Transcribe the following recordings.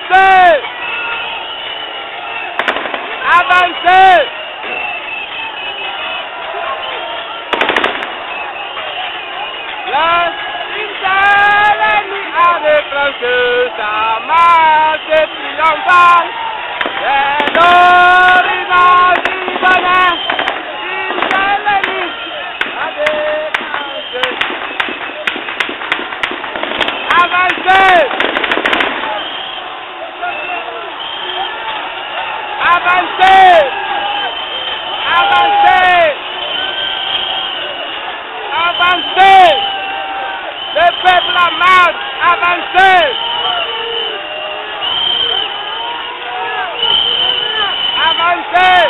Avancez! Avancez! L'ennemi a déclenché sa marche triomphale. C'est l'horizon du bonheur. L'ennemi a déclenché. Avancez! Avancez! Avancez! Avancez! Le peuple en marche! Avancez! Avancez!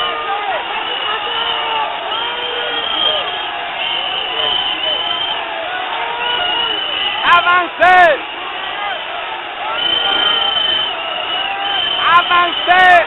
Avancez! Avancez!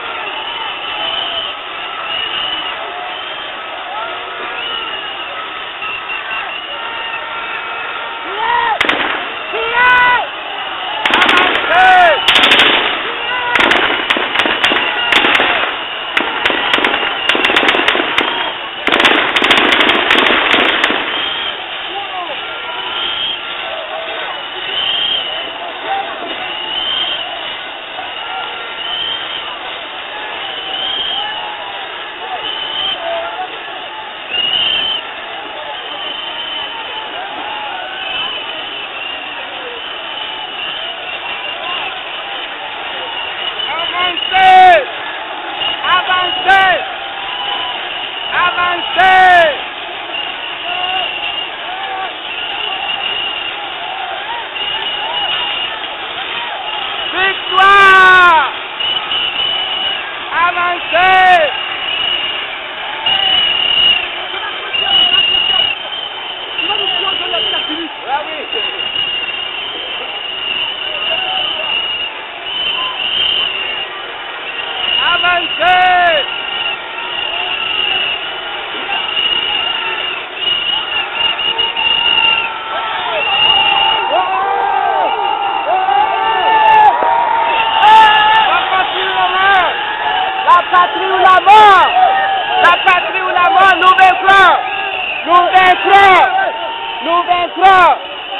Avancez! Avancez! Victoire! Avancez! Avancez! La patrie ou la mort! La patrie ou la mort, nous vaincrons! Nous vaincrons! Nous vaincrons!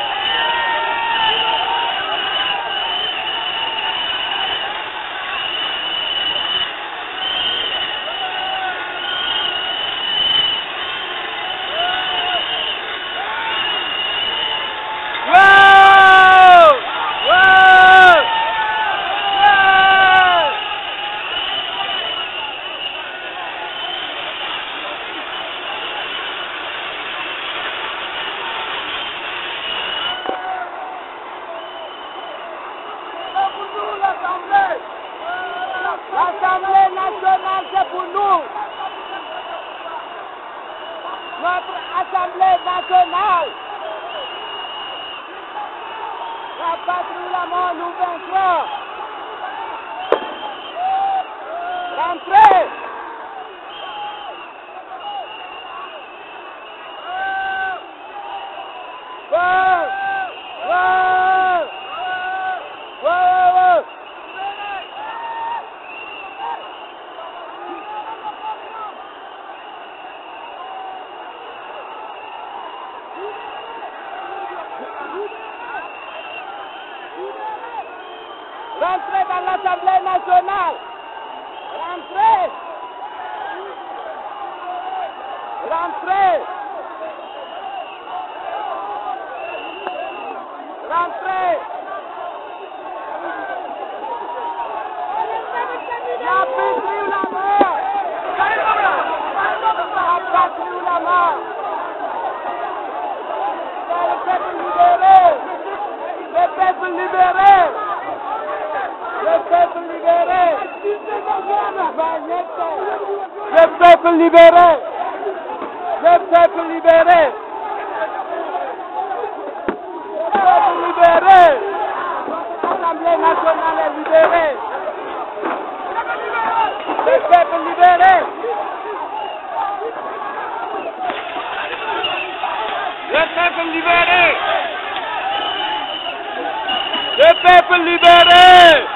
L'Assemblée nationale, c'est pour nous. Notre Assemblée nationale. La patrie ou la mort, nous vaincrons. Rentrez. Rentrez dans l'Assemblée nationale. Rentrez. Rentrez. Rentrez. La patrie ou la mort. La patrie ou la mort. C'est le peuple libéré. Le peuple libéré. Le peuple libéré. Le peuple libéré. Le peuple libéré. Le peuple libéré. L'Assemblée nationale est libérée. Le peuple libéré. Le peuple libéré. Le peuple libéré.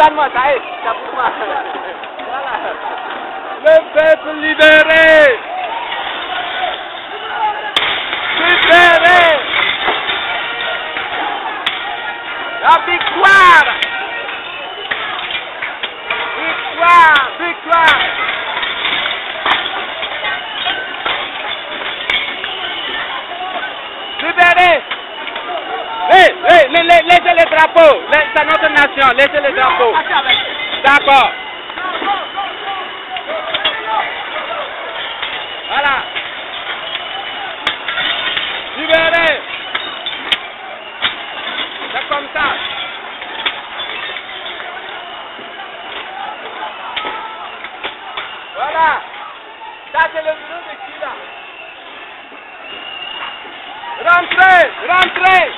donne-moi, ça est, ça pour moi. Voilà. Le peuple libéré. Libéré. La victoire. Victoire, victoire. Libéré. Laissez les drapeaux. C'est notre nation. Laissez les drapeaux. D'accord. Voilà. Libéré. C'est comme ça. Voilà. Ça c'est le bureau de qui là? Rentrez, rentrez.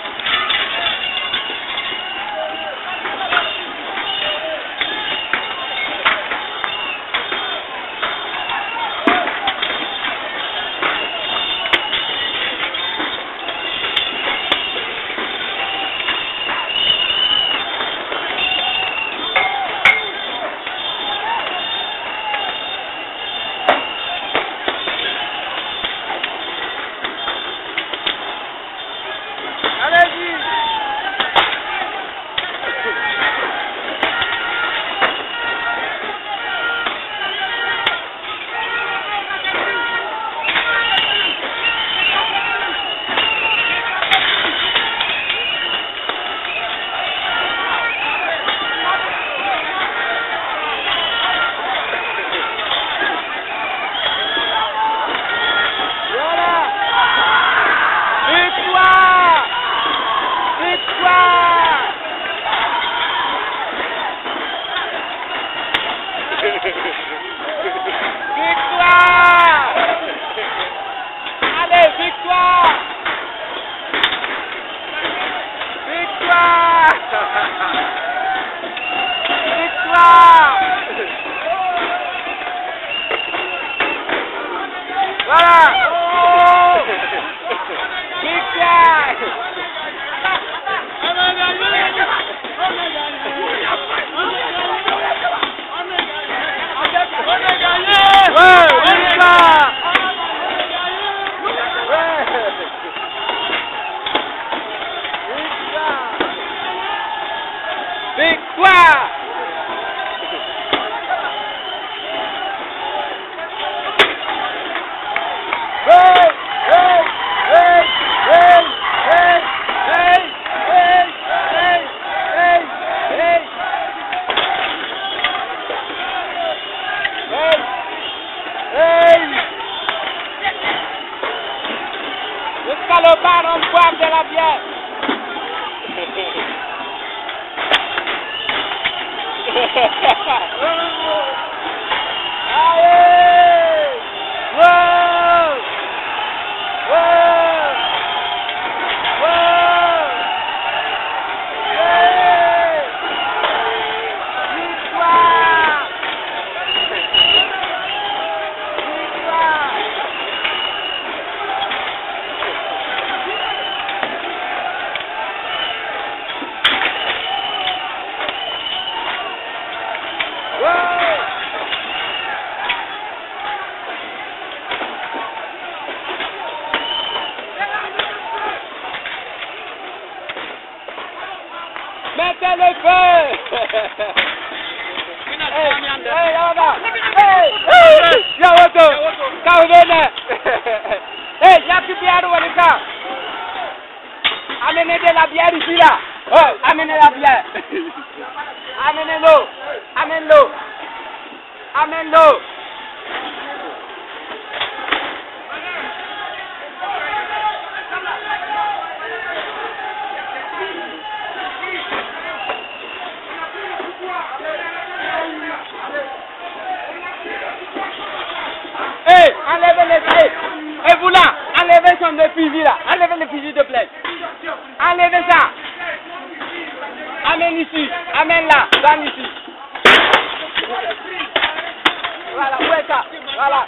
Victoire! Allez, victoire! Victoire! Victoire! Voilà! Oh! Victoire! Victoire! Jusqu'à le bar, on boit de la bière. Allez! Wow! Wow! Wow! Yeah! Victoire! Victoire! Mettez le feu! Hey, Yawoto! Kauvene! Hey, Yaki Biaro Walika! Amenez de la bière ici là! Oh, amenez la bière! Amenez l'eau! Amène l'eau! Amène l'eau! Hey, enlevez les pieds. Et vous là, enlevez son fusil là. Enlevez le fusil de plaie. Enlevez ça. Amène ici. Amène là. Donne ici. Voilà, où est ça? Voilà.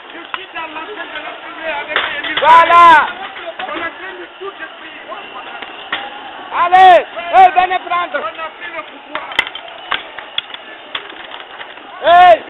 Voilà. Allez, venez prendre. Hey!